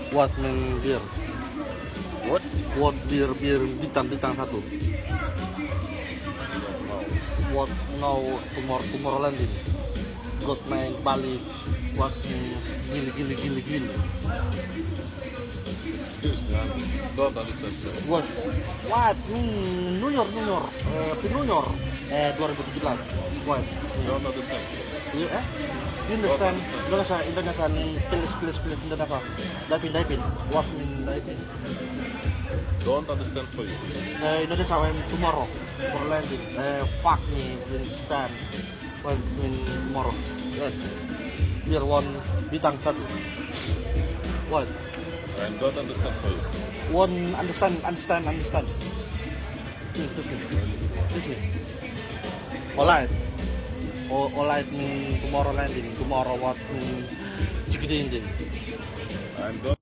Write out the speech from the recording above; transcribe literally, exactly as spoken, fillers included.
What mean beer? What? What beer beer bintang bintang satu? What now tomorrow tomorrow landing? God main Bali. What mm, gili gili gili gili? Excuse me, I don't understand. What? What? Hmm, New York New York. Eh, di New York. Eh dua ribu tujuh belas. What? Don't understand. Iya eh? Indonesia, Indonesia, Indonesia, please, please, please, Indonesia. Diving, diving. What mean diving? Don't understand for you. Eh, Indonesia when tomorrow for landing. Eh, fuck me, will stand. When when tomorrow. Yes. Year one bintang satu. What? I don't understand for you. One understand, understand, understand. Please, please, please, please. Alright. All, alright, mm, tomorrow landing. Tomorrow what? Mm, Cikidin. I don't.